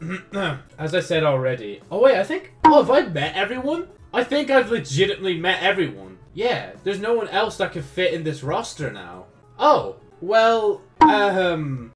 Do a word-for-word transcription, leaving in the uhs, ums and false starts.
As I said already. Oh wait, I think... Oh, have I met everyone? I think I've legitimately met everyone. Yeah, there's no one else that could fit in this roster now. Oh, well, um...